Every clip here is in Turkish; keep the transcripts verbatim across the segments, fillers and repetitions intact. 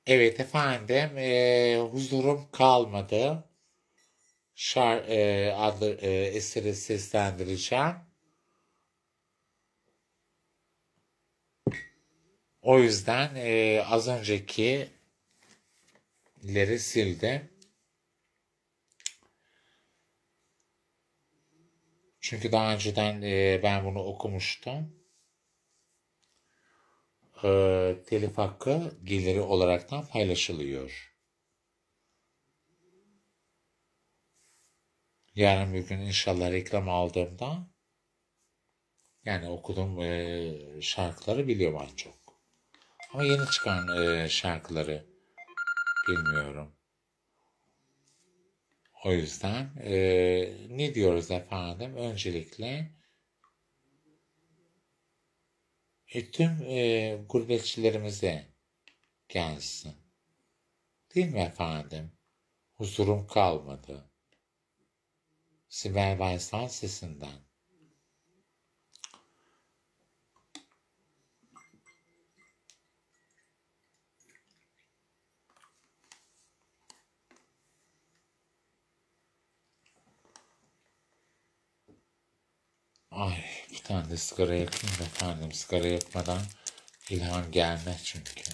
Evet efendim, eee, huzurum kalmadı. Şar eee, adlı eee, eseri seslendireceğim. O yüzden eee, az öncekileri sildim. Çünkü daha önceden eee, ben bunu okumuştum. Eee, telif hakkı geliri olaraktan paylaşılıyor. Yarın bir gün inşallah reklam aldığımda yani okuduğum eee, şarkıları biliyorum az çok. Ama yeni çıkan eee, şarkıları bilmiyorum. O yüzden eee, ne diyoruz efendim? Öncelikle e, tüm eee, gurbetçilerimize gelsin. Değil mi efendim? Huzurum kalmadı. Sibel Baysal sesinden. Ay bir tane de sigara yakayım da efendim. Sigara yakmadan ilham gelmez çünkü.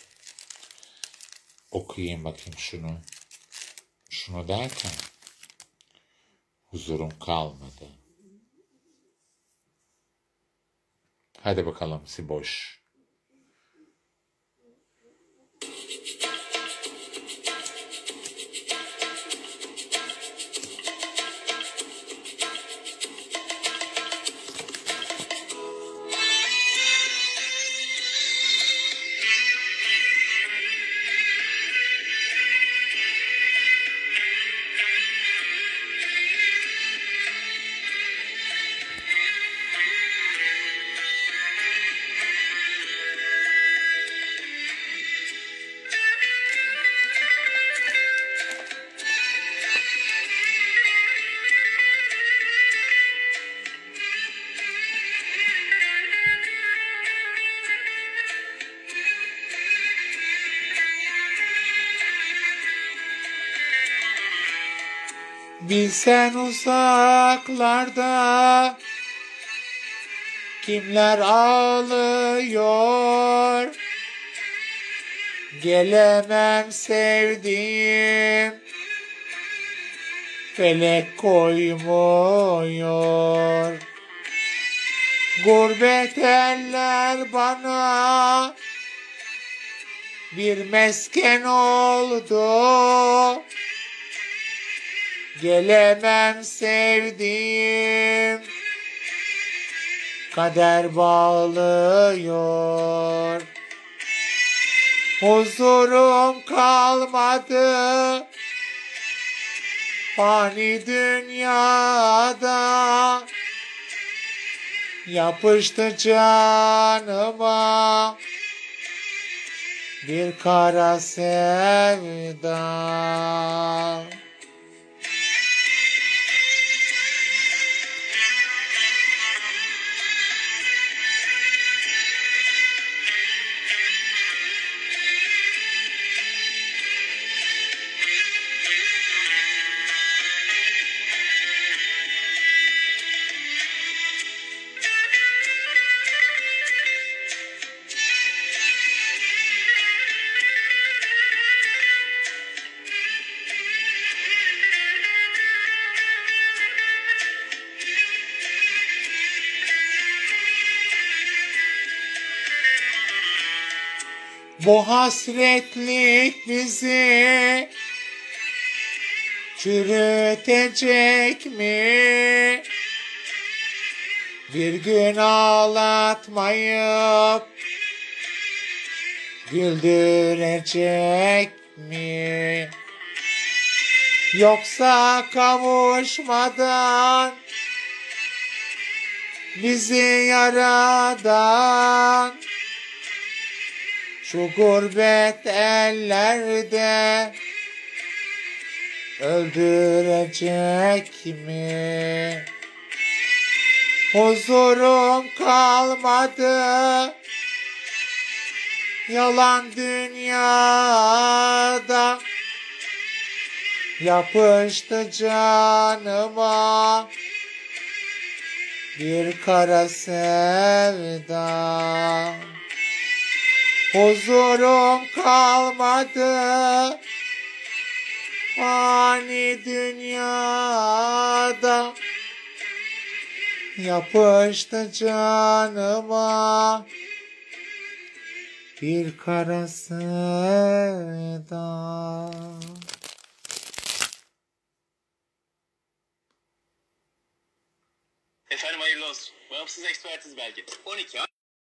Okuyayım bakayım şunu. Şunu derken huzurum kalmadı. Hadi bakalım Siboş. Bilsen uzaklarda kimler ağlıyor, gelemem sevdiğim, felek koymuyor. Gurbet eller bana bir mesken oldu, gelemem sevdiğim, kader bağlıyor. Huzurum kalmadı fani dünyada, yapıştı canıma bir kara sevda. Bu hasretlik bizi çürütecek mi? Bir gün ağlatmayıp güldürecek mi? Yoksa kavuşmadan bizi yaradan şu gurbet ellerde öldürecek mi? Huzurum kalmadı yalan dünyada yapıştı canıma bir kara sevda. Huzurum kalmadı fani dünyada yapıştı canıma bir kara sevda. Efendim hayırlı olsun. Bağımsız ekspertiz belge. on iki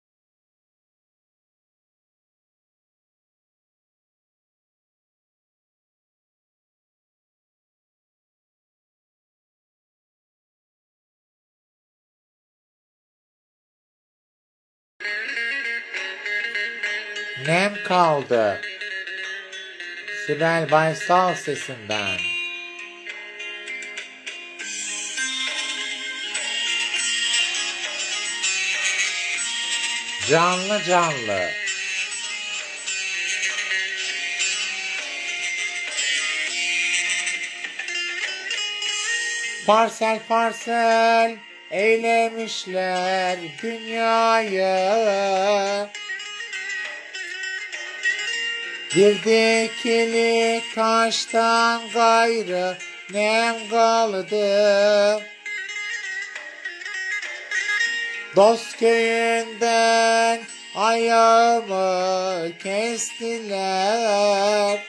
Nem kaldı. Sibel Baysal sesinden. Canlı canlı. Parsel parsel eylemişler dünyayı. Bir dikili taştan gayrı nem kaldı. Dost köyünden ayağımı kestiler.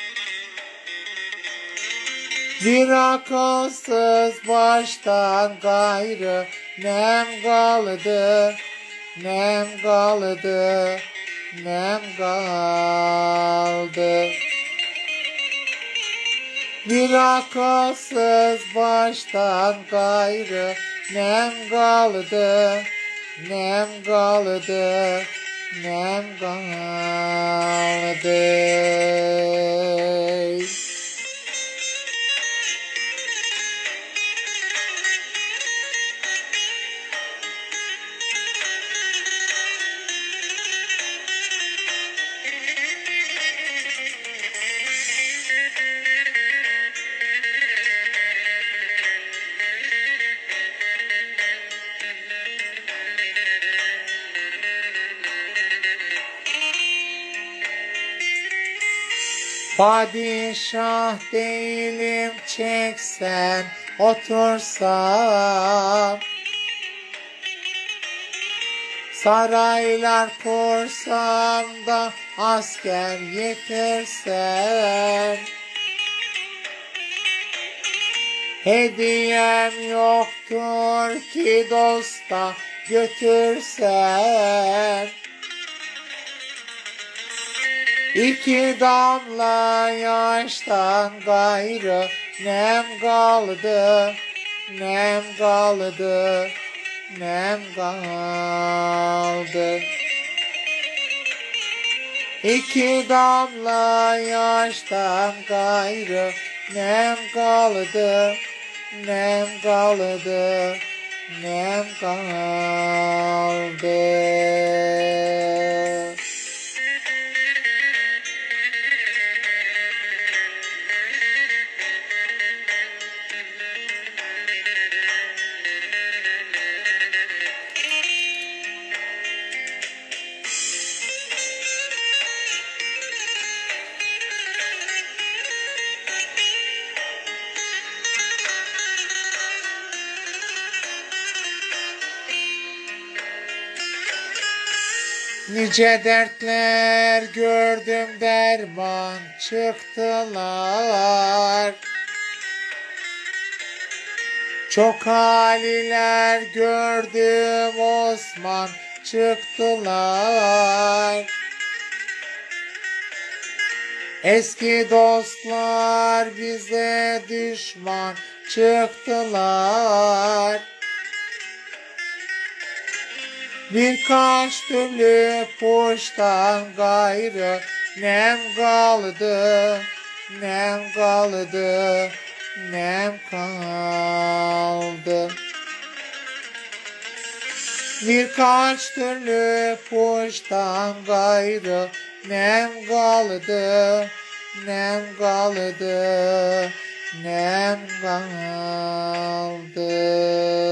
Bir akılsız baştan gayrı nem kaldı, nem kaldı, nem kaldı. Bir akılsız baştan gayrı nem kaldı, nem kaldı, nem kaldı. Padişah değilim çeksen otursam, saraylar kursam da asker yetirsem, hediyem yoktur ki dosta götürsem. İki damla yaştan gayrı nem kaldı, nem kaldı, nem kaldı. İki damla yaştan gayrı nem kaldı, nem kaldı, nem kaldı. Nice dertler gördüm derman çıktılar. Çok haliler gördüm Osman çıktılar. Eski dostlar bize düşman çıktılar. Birkaç türlü puştan gayrı nem kaldı, nem kaldı, nem kaldı. Birkaç türlü puştan gayrı nem kaldı, nem kaldı, nem kaldı.